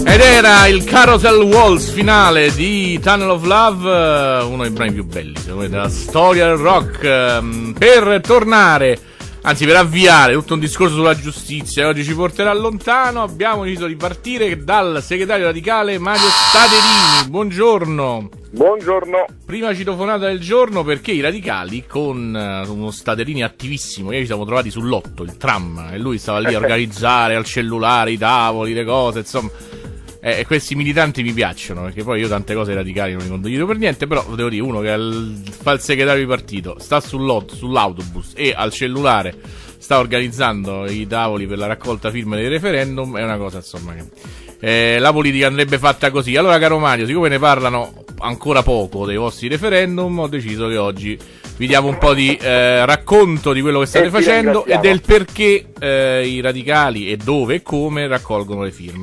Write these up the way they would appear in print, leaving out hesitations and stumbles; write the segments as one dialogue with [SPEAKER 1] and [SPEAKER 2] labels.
[SPEAKER 1] Ed era il Carousel Waltz finale di Tunnel of Love, uno dei brani più belli della storia del rock, per tornare, anzi per avviare tutto un discorso sulla giustizia che oggi ci porterà lontano. Abbiamo deciso di partire dal segretario radicale Mario Staderini. Buongiorno.
[SPEAKER 2] Buongiorno.
[SPEAKER 1] Prima citofonata del giorno, perché i radicali con uno Staderini attivissimo, ieri ci siamo trovati sull'8, il tram, e lui stava lì a organizzare al cellulare i tavoli, le cose, insomma. Questi militanti mi piacciono, perché poi io tante cose radicali non li condivido per niente, però devo dire, uno che fa il segretario di partito, sta sull'autobus e al cellulare sta organizzando i tavoli per la raccolta firme dei referendum, è una cosa, insomma, che la politica andrebbe fatta così. Allora, caro Mario, siccome ne parlano ancora poco dei vostri referendum, ho deciso che oggi vi diamo un po' di racconto di quello che state facendo e del perché i radicali e dove e come raccolgono le firme.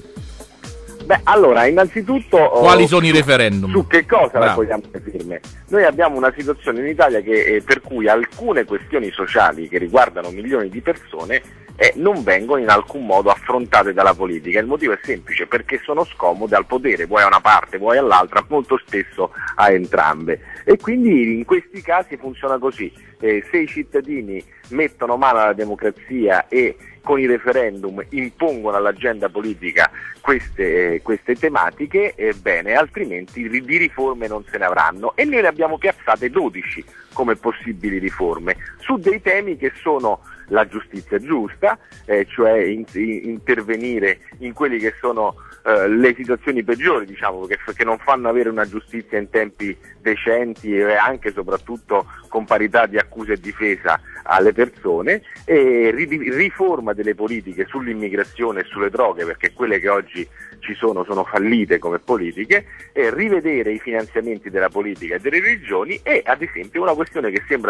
[SPEAKER 2] Beh, allora, innanzitutto...
[SPEAKER 1] Quali sono i referendum?
[SPEAKER 2] Su che cosa raccogliamo le firme? Noi abbiamo una situazione in Italia per cui alcune questioni sociali che riguardano milioni di persone non vengono in alcun modo affrontate dalla politica. Il motivo è semplice, perché sono scomode al potere, vuoi a una parte, vuoi all'altra, molto spesso a entrambe. E quindi in questi casi funziona così. Se i cittadini mettono mano alla democrazia e con i referendum impongono all'agenda politica queste tematiche, bene, altrimenti di riforme non se ne avranno. E noi ne abbiamo piazzate 12 come possibili riforme, su dei temi che sono la giustizia giusta, cioè intervenire in quelli che sono le situazioni peggiori, diciamo, che non fanno avere una giustizia in tempi decenti e anche e soprattutto con parità di accusa e difesa alle persone, e riforma delle politiche sull'immigrazione e sulle droghe, perché quelle che oggi ci sono fallite come politiche, e rivedere i finanziamenti della politica e delle religioni, e ad esempio una questione che sembra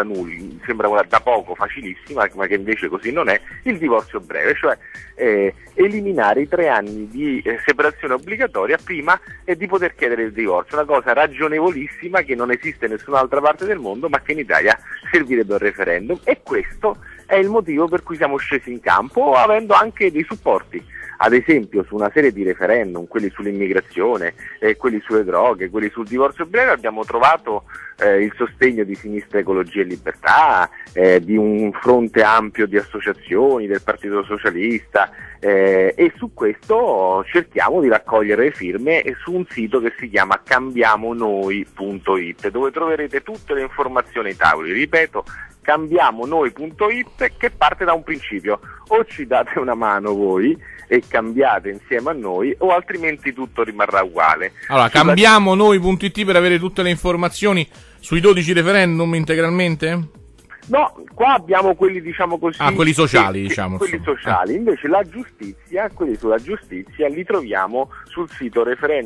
[SPEAKER 2] da poco facilissima, ma che invece così non è, il divorzio breve, cioè eliminare i 3 anni di separazione obbligatoria prima di poter chiedere il divorzio, una cosa ragionevolissima che non esiste in nessun'altra parte del mondo, ma che in Italia servirebbe un referendum. E questo è il motivo per cui siamo scesi in campo, avendo anche dei supporti, ad esempio su una serie di referendum, quelli sull'immigrazione, quelli sulle droghe, quelli sul divorzio breve. Abbiamo trovato il sostegno di Sinistra Ecologia e Libertà, di un fronte ampio di associazioni, del Partito Socialista, e su questo cerchiamo di raccogliere le firme su un sito che si chiama cambiamonoi.it, dove troverete tutte le informazioni ai tavoli. Ripeto, cambiamonoi.it, che parte da un principio: o ci date una mano voi e cambiate insieme a noi, o altrimenti tutto rimarrà uguale.
[SPEAKER 1] Allora, cambiamonoi.it per avere tutte le informazioni sui 12 referendum integralmente?
[SPEAKER 2] No, qua abbiamo quelli, diciamo così...
[SPEAKER 1] quelli sociali, diciamo.
[SPEAKER 2] Quelli sociali. Invece la giustizia, quelli sulla giustizia, li troviamo sul sito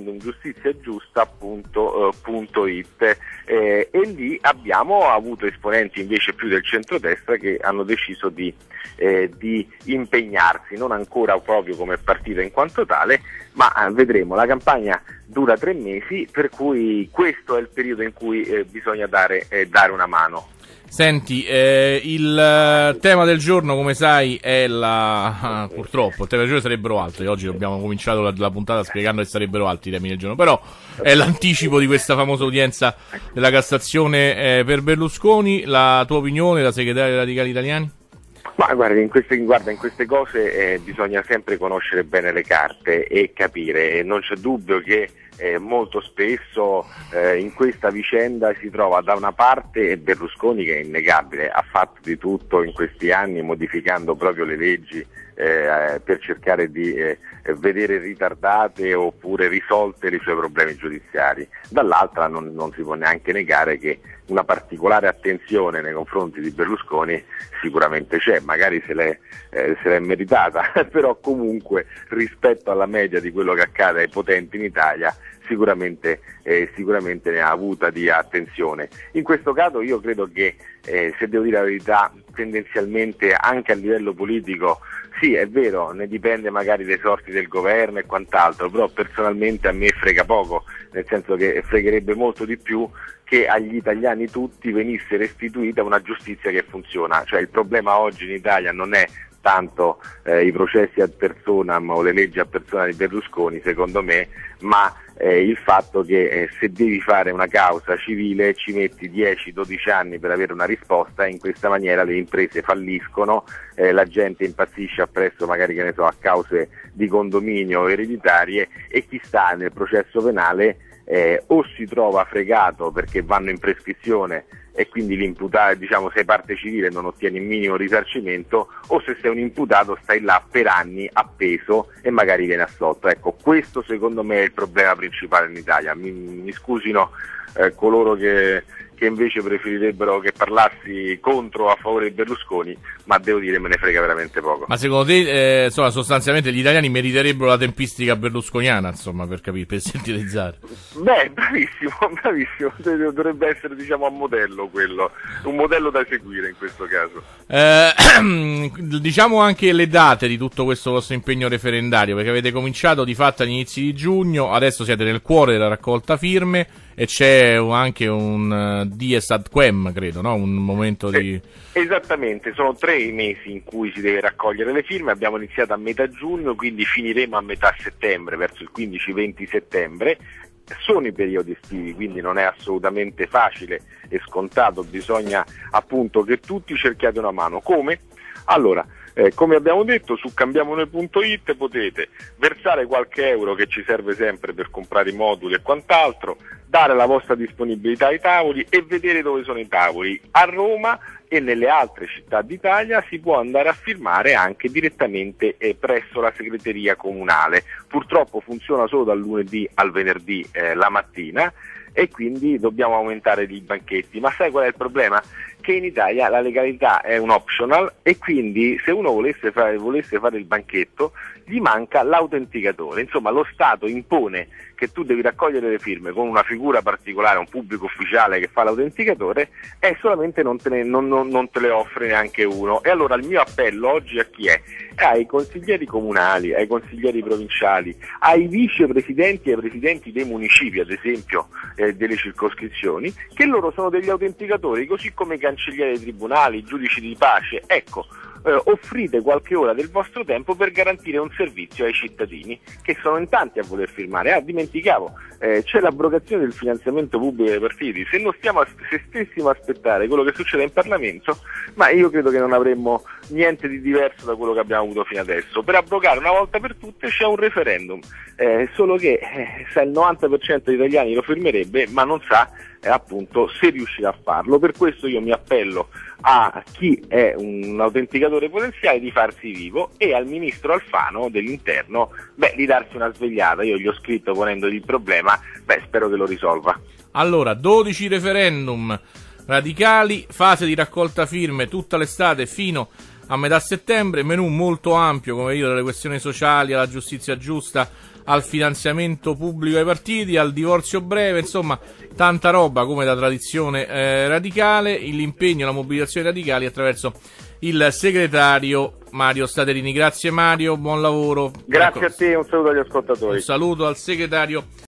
[SPEAKER 2] referendumgiustiziagiusta.it, e lì abbiamo avuto esponenti invece più del centrodestra che hanno deciso di impegnarsi, non ancora proprio come partito in quanto tale, ma vedremo. La campagna dura 3 mesi, per cui questo è il periodo in cui bisogna dare una mano.
[SPEAKER 1] Senti, il tema del giorno, come sai, è purtroppo, il tema del giorno sarebbero altri. Oggi abbiamo cominciato la puntata spiegando che sarebbero altri i temi del giorno, però è l'anticipo di questa famosa udienza della Cassazione per Berlusconi. La tua opinione, da segretario dei Radicali Italiani?
[SPEAKER 2] Ma guarda, in queste cose bisogna sempre conoscere bene le carte e capire. Non c'è dubbio che molto spesso in questa vicenda si trova da una parte Berlusconi, che è innegabile, ha fatto di tutto in questi anni, modificando proprio le leggi per cercare di vedere ritardate oppure risolte i suoi problemi giudiziari. Dall'altra non si può neanche negare che una particolare attenzione nei confronti di Berlusconi sicuramente c'è, magari se l'è meritata, però comunque rispetto alla media di quello che accade ai potenti in Italia sicuramente ne ha avuta di attenzione. In questo caso io credo che, se devo dire la verità, tendenzialmente anche a livello politico, sì, è vero, ne dipende magari dai sorti del governo e quant'altro, però personalmente a me frega poco, nel senso che fregherebbe molto di più che agli italiani tutti venisse restituita una giustizia che funziona. Cioè il problema oggi in Italia non è tanto i processi ad personam o le leggi ad personam di Berlusconi, secondo me, ma il fatto che se devi fare una causa civile ci metti 10-12 anni per avere una risposta, e in questa maniera le imprese falliscono, la gente impazzisce appresso magari, che ne so, a cause di condominio ereditarie, e chi sta nel processo penale o si trova fregato perché vanno in prescrizione e quindi l'imputato, diciamo, sei parte civile e non ottieni il minimo risarcimento, o se sei un imputato stai là per anni appeso e magari viene assolto. Ecco, questo secondo me è il problema principale in Italia. Mi scusino coloro che invece preferirebbero che parlassi contro o a favore di Berlusconi, ma devo dire me ne frega veramente poco.
[SPEAKER 1] Ma secondo te, insomma, sostanzialmente gli italiani meriterebbero la tempistica berlusconiana, insomma, per capire, per sintetizzare?
[SPEAKER 2] Beh, bravissimo, dovrebbe essere, diciamo, a modello quello, un modello da seguire in questo caso.
[SPEAKER 1] Diciamo anche le date di tutto questo vostro impegno referendario, perché avete cominciato di fatto agli inizi di giugno, adesso siete nel cuore della raccolta firme e c'è anche un dies ad quem, credo, no? Un momento di...
[SPEAKER 2] Esattamente, sono 3 mesi in cui si deve raccogliere le firme, abbiamo iniziato a metà giugno, quindi finiremo a metà settembre, verso il 15-20 settembre. Sono i periodi estivi, quindi non è assolutamente facile e scontato, bisogna appunto che tutti cerchiate una mano. Come? Allora, come abbiamo detto, su cambiamone.it potete versare qualche euro che ci serve sempre per comprare i moduli e quant'altro, dare la vostra disponibilità ai tavoli e vedere dove sono i tavoli. A Roma e nelle altre città d'Italia si può andare a firmare anche direttamente presso la segreteria comunale. Purtroppo funziona solo dal lunedì al venerdì la mattina, e quindi dobbiamo aumentare i banchetti. Ma sai qual è il problema? Che in Italia la legalità è un optional, e quindi se uno volesse fare il banchetto gli manca l'autenticatore. Insomma, lo Stato impone che tu devi raccogliere le firme con una figura particolare, un pubblico ufficiale che fa l'autenticatore, e solamente non te le offre neanche uno. E allora il mio appello oggi a chi è? Ai consiglieri comunali, ai consiglieri provinciali, ai vicepresidenti e ai presidenti dei municipi, ad esempio delle circoscrizioni, che loro sono degli autenticatori, così come i cancellieri dei tribunali, i giudici di pace. Ecco, offrite qualche ora del vostro tempo per garantire un servizio ai cittadini, che sono in tanti a voler firmare. Dimenticavo, c'è l'abrogazione del finanziamento pubblico dei partiti. Se stessimo a aspettare quello che succede in Parlamento, ma io credo che non avremmo niente di diverso da quello che abbiamo avuto fino adesso. Per abrogare una volta per tutte c'è un referendum, solo che sa il 90% degli italiani lo firmerebbe, ma non sa appunto se riuscirà a farlo. Per questo io mi appello a chi è un autenticatore potenziale di farsi vivo, e al ministro Alfano dell'Interno di darsi una svegliata. Io gli ho scritto ponendogli il problema, spero che lo risolva.
[SPEAKER 1] Allora, 12 referendum radicali, fase di raccolta firme tutta l'estate fino a metà settembre, menù molto ampio, come vedo, dalle questioni sociali alla giustizia giusta, al finanziamento pubblico ai partiti, al divorzio breve, insomma tanta roba come da tradizione radicale. L'impegno e la mobilitazione radicali attraverso il segretario Mario Staderini. Grazie Mario, buon lavoro.
[SPEAKER 2] Grazie a te, un saluto agli ascoltatori.
[SPEAKER 1] Un saluto al segretario